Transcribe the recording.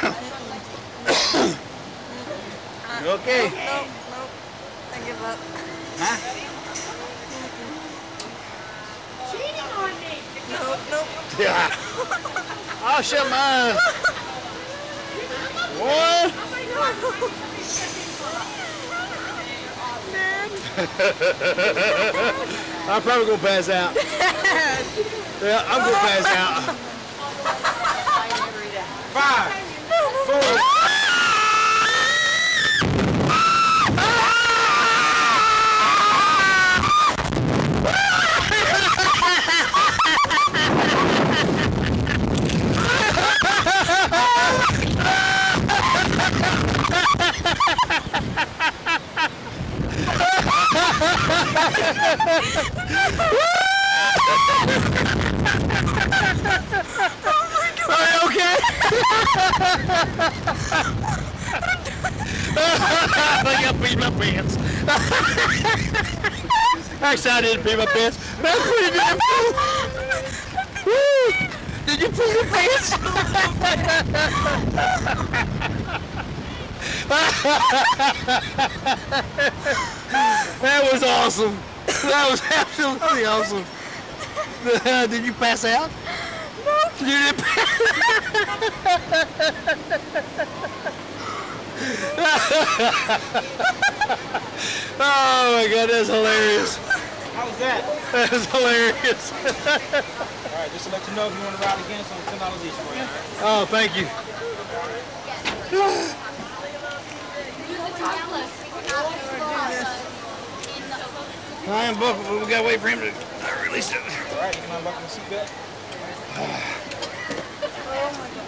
Okay. Nope. I give up. Huh? Cheating on me. Nope. Yeah. I'll shut my one. I'm probably gonna pass out. Yeah, I'm gonna pass out. 5, 4. Are you okay? I think I peed my pants. Actually, I didn't pee my pants. That's pretty damn cool. Woo! Did you pee your pants? That was awesome. That was absolutely awesome. Did you pass out? No. You didn't pass Oh my God, that's hilarious. How was that? That was hilarious. Alright, just to let you know if you want to ride again, so $10 each for you, alright? Oh, thank you. I am buckled, but we gotta wait for him to release it. Alright, you can unbuckle the seatbelt. Oh my God.